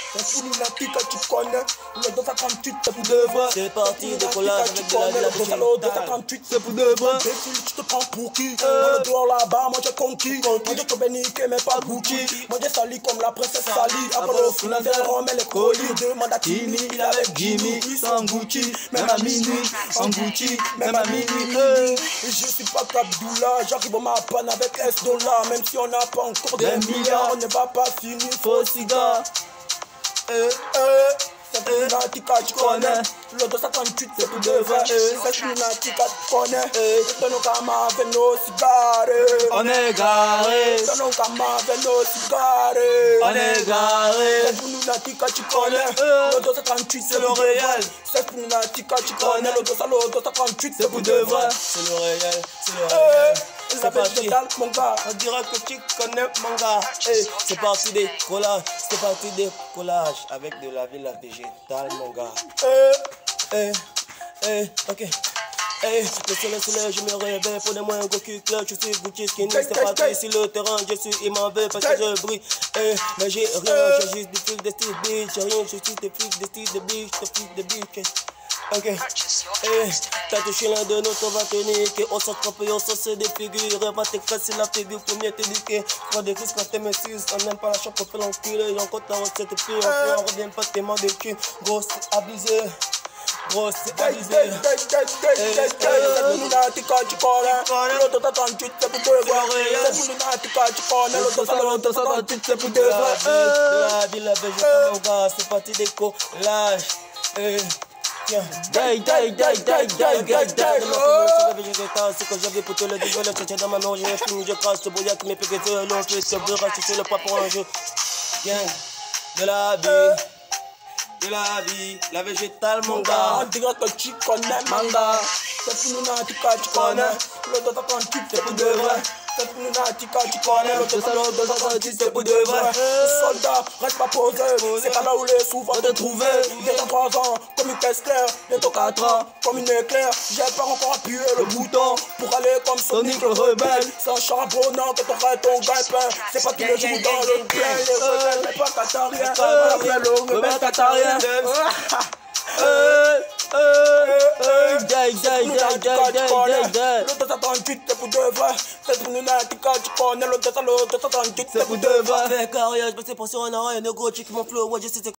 C'est pour Lunatic que tu connais. Le 258, c'est pour de vrai. C'est parti, décollage avec de la Le 258, c'est pour de vrai. Défile, tu te prends pour qui? Dans le dehors là-bas, moi j'ai conquis. Moi j'ai tout béniqué, mais pas Gucci. Moi j'ai sali comme la princesse Sally. Après le final, c'est Rome et les colis. Demande à Timmy, il avec Jimmy. Sans Gucci, même à minuit. En Gucci, même à minuit. Je suis pas Kabdoula, j'arrive à ma panne avec $. Même si on n'a pas encore des milliards, on ne va pas finir faux cigare. C'est pour Lunatic que tu connais. Le 258 c'est pour de vrai. C'est pour Lunatic que tu connais. C'est nos camas avec nos cigares. On est garé. C'est nos camas avec nos cigares. On est garé. C'est pour Lunatic que tu connais. Le 258 c'est le réel. C'est pour Lunatic que tu connais. Le 258 c'est pour de vrai. C'est le réel, c'est le réel. C'est parti, mon gars. On dirait que tu connais mon gars. C'est parti des collages, c'est parti des collages avec de la ville végétale mon gars. Ok. Le soleil, je me réveille, prenez-moi un gros cul clair, je suis Gucci skinny, c'est parti sur le terrain, je suis immense parce que je brille. Mais j'ai rien, j'ai juste des flics de style bitch, j'ai rien, je suis des flics de style de bitch, des flics de bitch. Ok, t'as touché l'un de nous, on va te niquer. On s'en trompe et on s'en se défigure. On va te casser la figure pour mieux t'éduquer. Prends des risques quand t'es messis, on n'aime pas la chambre, on fait l'enculer. On compte la recette et puis on revient pas tes mains de cul. Gros, c'est abusé. Gros, c'est abusé. C'est pour Lunatic que tu connais. Le 258 c'est pour de vrai. C'est pour Lunatic que tu connais. Le 258 c'est pour de vrai. De la ville, la végétale, mon gars, c'est parti des collages. C'est que j'avais pour te le dégueuler, tu dans ma main, j'ai fini, je crache, ce brouillard qui m'est piqué, c'est long, je suis beurre, tu sais le pas pour un jeu. Gang, de la vie, la végétale, mon gars. On dirait que tu connais, mon gars. C'est pour Lunatic que tu connais. Le 258 c'est pour de vrai. C'est pour Lunatic que tu connais. Le 258 c'est pour de vrai. Soldat, reste pas posé. C'est pas là où les sous vont te trouver. Bientôt 3 ans, comme une caisse claire. Bientôt 4 ans, comme une éclair. J'ai pas encore appuyé le bouton pour aller comme Sonic le rebelle. C'est en charbonnant que t'auras ton gagne-pain. C'est pas tous les jours dans le plein. Les rebelles, mais pas qatarien. On appelle le rebelle qatarien. Le 258 c'est pour de vrai. C'est pour Lunatic que tu connais. Le 258 c'est pour de vrai. Fais carrière, je me suis pensé en arrière, négro, check mon flow, ouais, je sais